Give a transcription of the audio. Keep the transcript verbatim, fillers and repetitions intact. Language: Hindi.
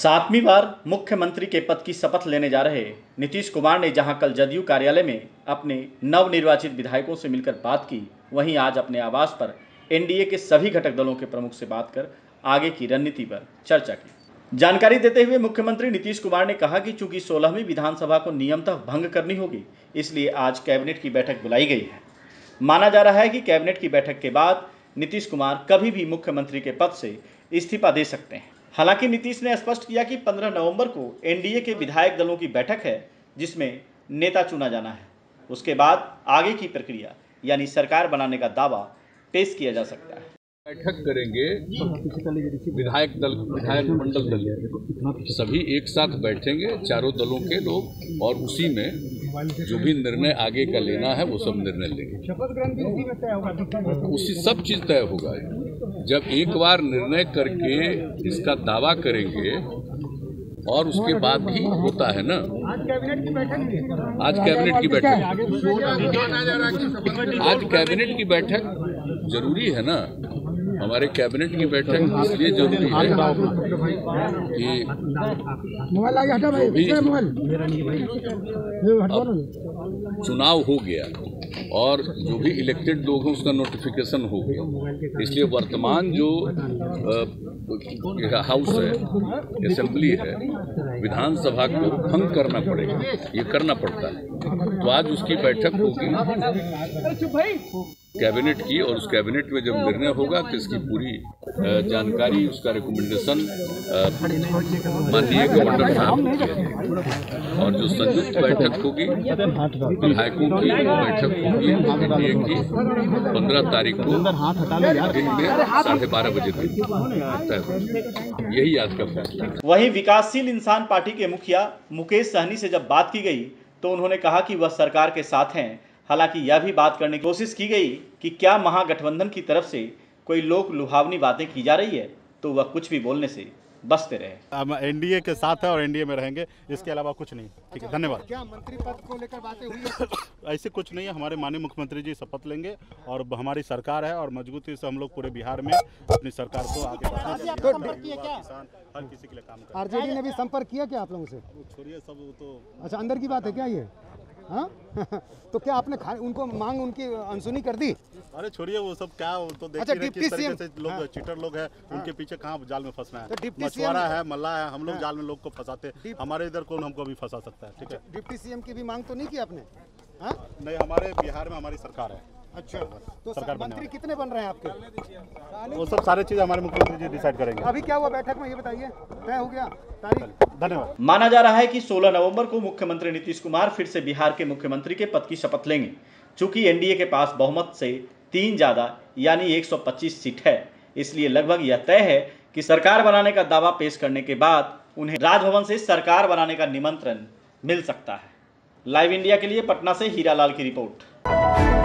सातवीं बार मुख्यमंत्री के पद की शपथ लेने जा रहे नीतीश कुमार ने जहां कल जदयू कार्यालय में अपने नवनिर्वाचित विधायकों से मिलकर बात की, वहीं आज अपने आवास पर एनडीए के सभी घटक दलों के प्रमुख से बात कर आगे की रणनीति पर चर्चा की। जानकारी देते हुए मुख्यमंत्री नीतीश कुमार ने कहा कि चूंकि सोलहवीं विधानसभा को नियमतः भंग करनी होगी, इसलिए आज कैबिनेट की बैठक बुलाई गई है। माना जा रहा है कि कैबिनेट की बैठक के बाद नीतीश कुमार कभी भी मुख्यमंत्री के पद से इस्तीफा दे सकते हैं। हालांकि नीतीश ने स्पष्ट किया कि पंद्रह नवंबर को एनडीए के विधायक दलों की बैठक है, जिसमें नेता चुना जाना है। उसके बाद आगे की प्रक्रिया यानी सरकार बनाने का दावा पेश किया जा सकता है। बैठक करेंगे विधायक दल विधायक मंडल दल सभी एक साथ बैठेंगे, चारों दलों के लोग, और उसी में जो भी निर्णय आगे का लेना है वो सब निर्णय लेंगे। उसी सब चीज तय होगा। जब एक बार निर्णय करके इसका दावा करेंगे और उसके बाद ही होता है ना। आज कैबिनेट की बैठक आज कैबिनेट की बैठक आज कैबिनेट की बैठक जरूरी है ना। हमारे कैबिनेट की बैठक इसलिए जरूरी है कि चुनाव हो गया और जो भी इलेक्टेड लोग हैं उसका नोटिफिकेशन हो गया, इसलिए वर्तमान जो हाउस है, असेंबली है, विधानसभा को भंग करना पड़ेगा, ये करना पड़ता है। तो आज उसकी बैठक होगी कैबिनेट की, और उस कैबिनेट में जब निर्णय होगा तो इसकी पूरी जानकारी, उसका रिकमेंडेशन माननीय गवर्नर साहब, और जो संयुक्त बैठक होगी विधायकों की बैठक होगी एनडीए की पंद्रह तारीख को दिन में साढ़े बारह बजे तक। यही आज का फैसला है। वहीं विकासशील इंसान पार्टी के मुखिया मुकेश सहनी से जब बात की गई तो उन्होंने कहा कि वह सरकार के साथ हैं। हालांकि यह भी बात करने की कोशिश की गई कि क्या महागठबंधन की तरफ से कोई लोक लुभावनी बातें की जा रही है, तो वह कुछ भी बोलने से बचते रहे। हम एनडीए के साथ है और एनडीए में रहेंगे, इसके अलावा कुछ नहीं। ठीक है, धन्यवाद। क्या मंत्री पद को लेकर बातें हुई है? ऐसे कुछ नहीं है। हमारे माननीय मुख्यमंत्री जी शपथ लेंगे और हमारी सरकार है और मजबूती से हम लोग पूरे बिहार में अपनी सरकार को आगे बढ़ाएंगे। तो किसान हर किसी के लिए काम करेंगे। आरजेडी ने भी संपर्क किया क्या आप लोगों से? छोड़िए सब, तो अच्छा अंदर की बात है क्या ये? हाँ तो क्या आपने उनको मांग उनकी अनसुनी कर दी? अरे छोड़िए वो सब, क्या वो तो देखिए अच्छा, किस तरीके से लोग हाँ, चीटर लोग हैं, हाँ, उनके पीछे कहाँ जाल में फंसना है। तो मछुआरा है, मल्ला है, हम लोग हाँ, जाल में लोग को फंसाते हैं। हमारे इधर कौन हमको भी फंसा सकता है। ठीक है, डिप्टी सीएम की भी मांग तो नहीं की आपने? हाँ नहीं, हमारे बिहार में हमारी सरकार है। अच्छा, तो सरकार मंत्री कितने बन रहे हैं आपके? वो सब सारे चीज हमारे मुख्यमंत्री जी डिसाइड करेंगे। अभी क्या हुआ बैठक में, ये बताइए, तय हो गया तारीख? धन्यवाद। माना जा रहा है कि सोलह नवंबर को मुख्यमंत्री नीतीश कुमार फिर से बिहार के मुख्यमंत्री के पद की शपथ लेंगे। चूंकि एनडीए के पास बहुमत से तीन ज्यादा यानी एक सौ पच्चीस सीट है, इसलिए लगभग यह तय है कि सरकार बनाने का दावा पेश करने के बाद उन्हें राजभवन से सरकार बनाने का निमंत्रण मिल सकता है। लाइव इंडिया के लिए पटना से हीरालाल की रिपोर्ट।